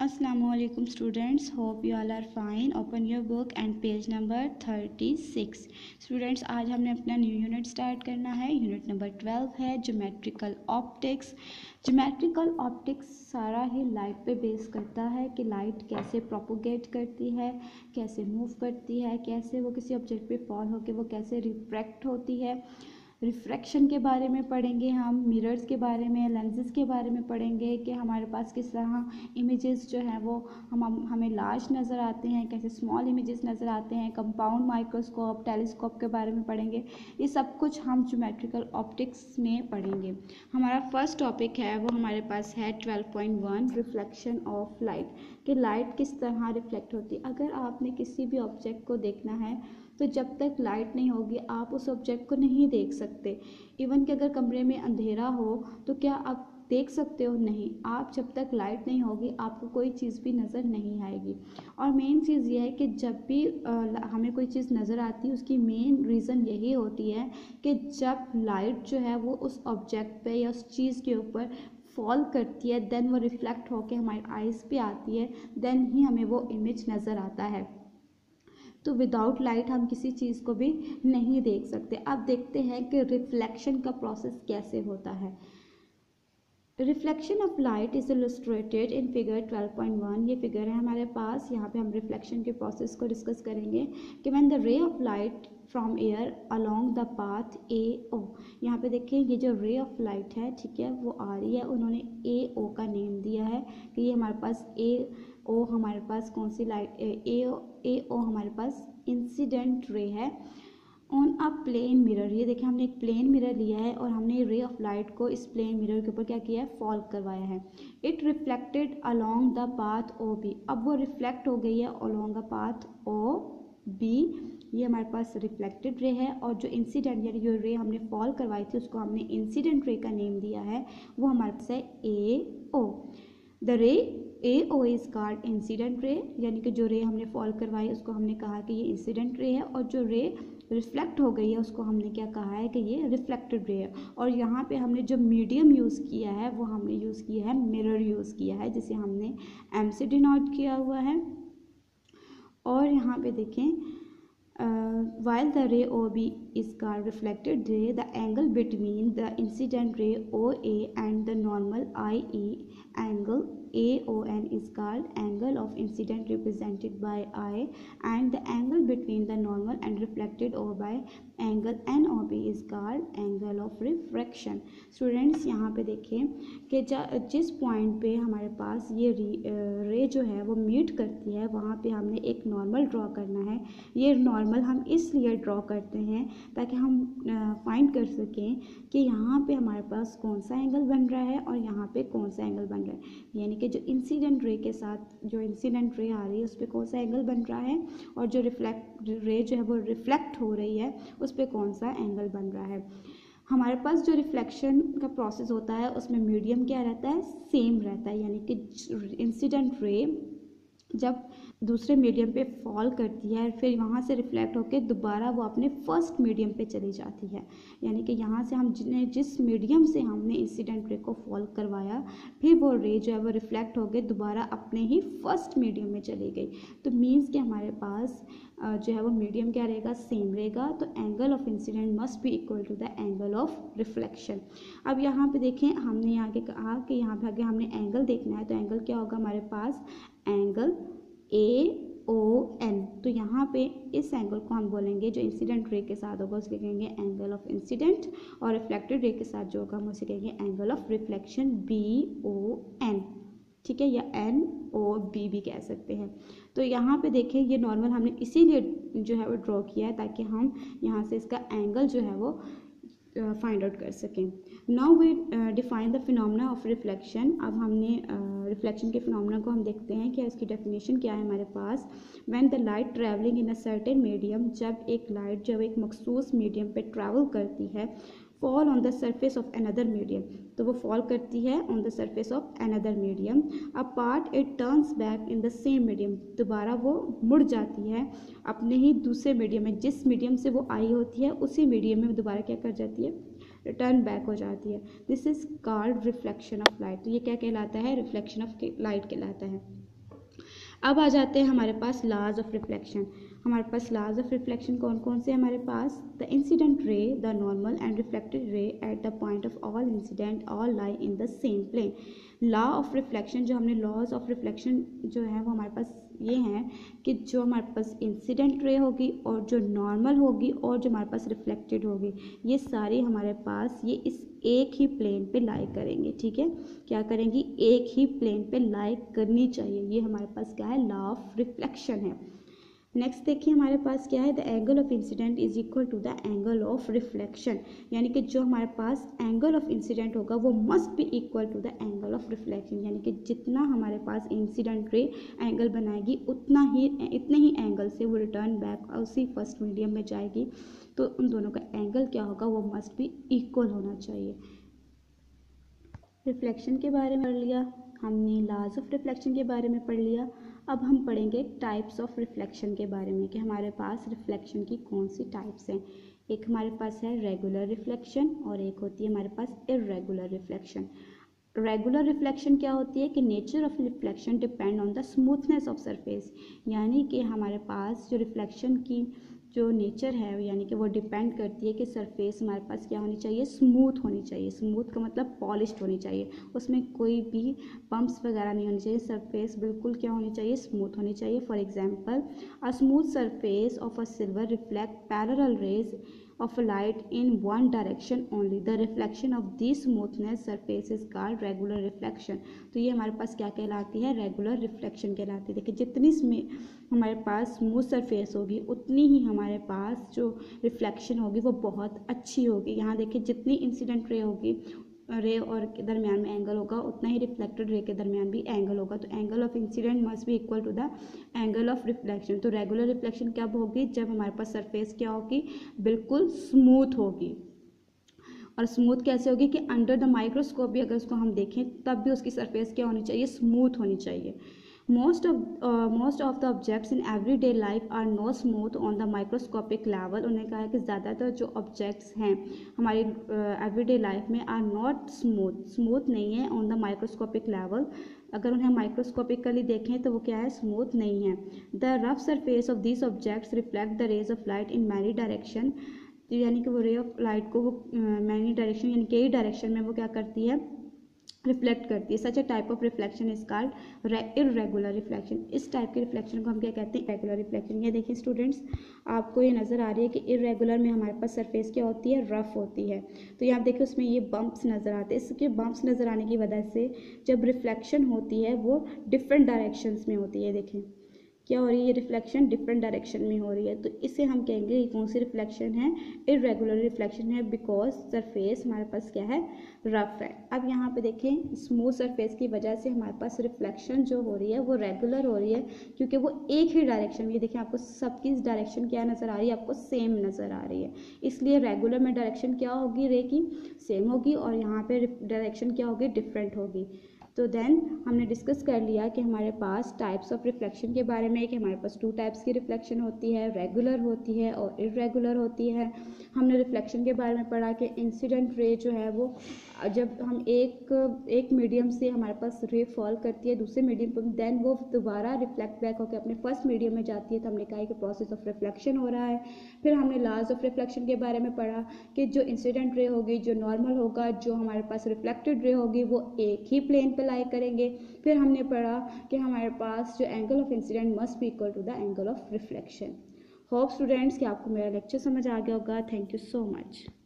Assalamualaikum students, hope you all are fine. Open your book and page number 36. Students आज हमने अपना new unit start करना है. Unit number 12 है geometrical optics. Geometrical optics सारा ही light पे बेस करता है कि लाइट कैसे प्रोपोगेट करती है, कैसे मूव करती है, कैसे वो किसी ऑब्जेक्ट पे फॉल होकर वो कैसे रिफ्रैक्ट होती है. रिफ्रैक्शन के बारे में पढ़ेंगे हम, मिरर्स के बारे में, लेंसेज के बारे में पढ़ेंगे कि हमारे पास किस तरह इमेजेस जो हैं वो हमें लार्ज नज़र आते हैं, कैसे स्मॉल इमेजेस नज़र आते हैं. कंपाउंड माइक्रोस्कोप, टेलीस्कोप के बारे में पढ़ेंगे. ये सब कुछ हम ज्योमेट्रिकल ऑप्टिक्स में पढ़ेंगे. हमारा फर्स्ट टॉपिक है वो हमारे पास है 12.1 रिफ्लेक्शन ऑफ लाइट, कि लाइट किस तरह रिफ्लेक्ट होती है. अगर आपने किसी भी ऑब्जेक्ट को देखना है तो जब तक लाइट नहीं होगी आप उस ऑब्जेक्ट को नहीं देख सकते. इवन कि अगर कमरे में अंधेरा हो तो क्या आप देख सकते हो? नहीं. आप जब तक लाइट नहीं होगी आपको कोई चीज़ भी नज़र नहीं आएगी. और मेन चीज़ ये है कि जब भी हमें कोई चीज़ नज़र आती है उसकी मेन रीज़न यही होती है कि जब लाइट जो है वो उस ऑब्जेक्ट पे या उस चीज़ के ऊपर फॉल करती है, देन वो रिफ्लेक्ट होकर हमारी आइज़ पे आती है, देन ही हमें वो इमेज नज़र आता है. तो विदाउट लाइट हम किसी चीज़ को भी नहीं देख सकते. अब देखते हैं कि रिफ्लेक्शन का प्रोसेस कैसे होता है. Reflection of light is illustrated in figure 12.1. ये फिगर है हमारे पास. यहाँ पे हम रिफ्लेक्शन के प्रोसेस को डिस्कस करेंगे कि when the ray of light from air along the path A O. यहाँ पे देखिए ये जो रे ऑफ लाइट है, ठीक है, वो आ रही है. उन्होंने ए ओ का नेम दिया है कि ये हमारे पास ए ओ हमारे पास कौन सी लाइट, ए ओ हमारे पास इंसिडेंट रे है ऑन अ प्लेन मिरर. ये देखिए हमने एक प्लेन मिरर लिया है और हमने रे ऑफ लाइट को इस प्लेन मिरर के ऊपर क्या किया है, फॉल करवाया है. It reflected along the path O B. अब वो रिफ्लेक्ट हो गई है along the path O B. ये हमारे पास रिफ्लेक्टेड रे है. और जो इंसिडेंट यानी जो रे हमने फॉल करवाई थी उसको हमने इंसिडेंट रे का नेम दिया है, वो हमारे पास है ए O. The ray A O is called incident ray, यानी कि जो रे हमने फॉल करवाई उसको हमने कहा कि ये इंसिडेंट रे है. और जो रे रिफ्लेक्ट हो गई है उसको हमने क्या कहा है कि ये रिफ्लेक्टेड रे है. और यहाँ पे हमने जो मीडियम यूज़ किया है वो हमने यूज़ किया है मिरर यूज़ किया है, जिसे हमने एम से डिनोट किया हुआ है. और यहाँ पे देखें while the ray OB is called reflected ray, the angle between the incident ray OA and the normal IE angle AON is called angle of incident represented by I, and the angle between the normal and reflected O by angle NOB is called angle of refraction. Students यहाँ पे देखें कि जिस point पे हमारे पास ये रे जो है वो मीट करती है वहाँ पे हमने एक नॉर्मल ड्रॉ करना है. ये नॉर्मल हम इसलिए ड्रॉ करते हैं ताकि हम फाइंड कर सकें कि यहाँ पे हमारे पास कौन सा एंगल बन रहा है और यहाँ पे कौन सा एंगल बन रहा है. यानी कि जो इंसिडेंट रे के साथ जो इंसिडेंट रे आ रही है उस पर कौन सा एंगल बन रहा है और जो रे जो है वो रिफ्लेक्ट हो रही है उस पर कौन सा एंगल बन रहा है. हमारे पास जो रिफ्लेक्शन का प्रोसेस होता है उसमें मीडियम क्या रहता है, सेम रहता है. यानी कि इंसिडेंट रे जब दूसरे मीडियम पे फॉल करती है फिर वहाँ से रिफ्लेक्ट होकर दोबारा वो अपने फर्स्ट मीडियम पे चली जाती है. यानी कि यहाँ से हम जिस मीडियम से हमने इंसिडेंट रे को फॉल करवाया फिर वो रे जो है वो रिफ्लेक्ट होकर दोबारा अपने ही फर्स्ट मीडियम में चली गई. तो मीन्स कि हमारे पास जो है वो मीडियम क्या रहेगा, सेम रहेगा. तो angle of incidence must be equal to the angle of reflection. अब यहाँ पे देखें हमने आगे कहा कि यहाँ पे आगे हमने एंगल देखना है. तो एंगल क्या होगा हमारे पास, एंगल AON. तो यहाँ पे इस एंगल को हम बोलेंगे जो इंसिडेंट रे के साथ होगा उसके कहेंगे एंगल ऑफ इंसिडेंट, और रिफ्लेक्टेड रे के साथ जो होगा हम उसे कहेंगे एंगल ऑफ रिफ्लेक्शन BON. ठीक है, या NOB भी कह सकते हैं. तो यहाँ पे देखें ये नॉर्मल हमने इसीलिए जो है वो ड्रॉ किया है ताकि हम यहाँ से इसका एंगल जो है वो फाइंड आउट कर सकें. Now we define the phenomena of reflection. अब हमने रिफ्लेक्शन के फिनोमेना को हम देखते हैं कि इसकी डेफिनेशन क्या है हमारे पास. When the light travelling in a certain medium, जब एक लाइट जब एक मखसूस मीडियम पे ट्रैवल करती है, fall on the surface of another medium, तो वो फॉल करती है on the surface of another medium. A part it turns back in the same medium, दोबारा वो मुड़ जाती है अपने ही दूसरे मीडियम में. जिस मीडियम से वो आई होती है उसी मीडियम में दोबारा क्या कर जाती है, रिटर्न बैक हो जाती है. This is called reflection of light. तो ये क्या कहलाता है, रिफ्लेक्शन ऑफ लाइट कहलाता है. अब आ जाते हैं हमारे पास लॉज ऑफ रिफ्लेक्शन। हमारे पास लॉज ऑफ रिफ्लेक्शन कौन कौन से हमारे पास, the incident ray, the normal and reflected ray at the point of all incident all lie in the same plane. Law of reflection जो हमने लॉज ऑफ रिफ्लेक्शन जो है वो हमारे पास ये हैं कि जो हमारे पास इंसिडेंट रे होगी और जो नॉर्मल होगी और जो हमारे पास रिफ्लेक्टेड होगी, ये सारी हमारे पास ये इस एक ही प्लेन पे लाई करेंगे। ठीक है, क्या करेंगी, एक ही प्लेन पे लाई करनी चाहिए। ये हमारे पास क्या है, लॉ ऑफ रिफ्लेक्शन है। नेक्स्ट देखिए हमारे पास क्या है, the angle of incidence is equal to the angle of reflection, यानी कि जो हमारे पास एंगल ऑफ इंसिडेंट होगा वो must be equal to the angle of reflection, यानी कि जितना हमारे पास इंसिडेंट रे एंगल बनाएगी इतने ही एंगल से वो रिटर्न बैक उसी फर्स्ट मीडियम में जाएगी। तो उन दोनों का एंगल क्या होगा, वो मस्ट बी इक्वल होना चाहिए। रिफ्लेक्शन के बारे में पढ़ लिया हमने, लॉज ऑफ रिफ्लेक्शन के बारे में पढ़ लिया। अब हम पढ़ेंगे टाइप्स ऑफ रिफ्लेक्शन के बारे में कि हमारे पास रिफ्लेक्शन की कौन सी टाइप्स हैं। एक हमारे पास है रेगुलर रिफ्लेक्शन और एक होती है हमारे पास इर्रेगुलर रिफ्लेक्शन। रेगुलर रिफ्लेक्शन क्या होती है कि nature of reflection depend on the smoothness of surface, यानी कि हमारे पास जो रिफ्लेक्शन की जो नेचर है यानी कि वो डिपेंड करती है कि सरफेस हमारे पास क्या होनी चाहिए, स्मूथ होनी चाहिए। स्मूथ का मतलब पॉलिश्ड होनी चाहिए, उसमें कोई भी पम्प्स वगैरह नहीं होनी चाहिए। सरफेस बिल्कुल क्या होनी चाहिए, स्मूथ होनी चाहिए। For example, a smooth surface of a silver reflect parallel rays of light in one direction only. The reflection of this smoothness surface is called regular reflection. तो ये हमारे पास क्या कहलाती है, रेगुलर रिफ्लेक्शन कहलाती है। देखिए जितनी हमारे पास स्मूथ सरफेस होगी उतनी ही हमारे पास जो रिफ्लेक्शन होगी वो बहुत अच्छी होगी। यहाँ देखिए जितनी इंसिडेंट रे होगी, रे और के दरमियान में एंगल होगा, उतना ही रिफ्लेक्टेड रे के दरमियान भी एंगल होगा। तो angle of incidence must be equal to the angle of reflection. तो रेगुलर रिफ्लेक्शन कब होगी, जब हमारे पास सरफेस क्या होगी, बिल्कुल स्मूथ होगी। और स्मूथ कैसे होगी कि अंडर द माइक्रोस्कोप भी अगर उसको हम देखें तब भी उसकी सरफेस क्या होनी चाहिए, स्मूथ होनी चाहिए। most of the objects in everyday life are not smooth on the microscopic level। उन्होंने कहा है कि ज़्यादातर जो ऑब्जेक्ट्स हैं हमारी एवरीडे लाइफ में आर नॉट स्मूथ नहीं है ऑन द माइक्रोस्कोपिक लेवल। अगर उन्हें माइक्रोस्कोपिकली देखें तो वो क्या है, स्मूथ नहीं है। The rough surface of this objects reflect the rays of light in many direction, यानी कि वो रे ऑफ लाइट को वो मैनी डायरेक्शन यानी कई डायरेक्शन में वो क्या करती है, रिफ्लेक्ट करती है। Such a type of reflection is called irregular reflection. इस टाइप के रिफ्लेक्शन को हम क्या कहते हैं, रेगुलर रिफ्लेक्शन। ये देखिए स्टूडेंट्स, आपको ये नज़र आ रही है कि इर्रेगुलर में हमारे पास सरफेस क्या होती है, रफ होती है। तो यहाँ देखिए उसमें ये बम्प्स नज़र आते हैं। इसके बम्प्स नज़र आने की वजह से जब रिफ्लेक्शन होती है वो डिफरेंट डायरेक्शंस में होती है। देखें क्या हो रही है, ये रिफ्लेक्शन डिफरेंट डायरेक्शन में हो रही है। तो इसे हम कहेंगे ये कौन सी रिफ्लेक्शन है, इर्रेगुलर रिफ्लेक्शन है, बिकॉज सरफेस हमारे पास क्या है, रफ है। अब यहाँ पे देखें स्मूथ सरफेस की वजह से हमारे पास रिफ्लेक्शन जो हो रही है वो रेगुलर हो रही है, क्योंकि वो एक ही डायरेक्शन में, देखिए आपको सबकी डायरेक्शन क्या नज़र आ रही है, आपको सेम नज़र आ रही है। इसलिए रेगुलर में डायरेक्शन क्या होगी, रे की सेम होगी, और यहाँ पे डायरेक्शन क्या होगी, डिफरेंट होगी। तो देन हमने डिस्कस कर लिया कि हमारे पास टाइप्स ऑफ रिफ्लेक्शन के बारे में कि हमारे पास 2 टाइप्स की रिफ्लेक्शन होती है, रेगुलर होती है और इर्रेगुलर होती है। हमने रिफ्लेक्शन के बारे में पढ़ा कि इंसिडेंट रे जो है वो जब हम एक मीडियम से हमारे पास रे फॉल करती है दूसरे मीडियम पर, देन वो दोबारा रिफ्लेक्ट बैक होकर अपने फर्स्ट मीडियम में जाती है। तो हमने कहा कि प्रोसेस ऑफ रिफ्लेक्शन हो रहा है। फिर हमने लॉज ऑफ रिफ्लेक्शन के बारे में पढ़ा कि जो इंसिडेंट रे होगी, जो नॉर्मल होगा, जो हमारे पास रिफ्लेक्टेड रे होगी, वो एक ही प्लेन पर लाई करेंगे। फिर हमने पढ़ा कि हमारे पास जो angle of incidence must be equal to the angle of reflection. Hope students कि आपको मेरा लेक्चर समझ आ गया होगा। Thank you so much.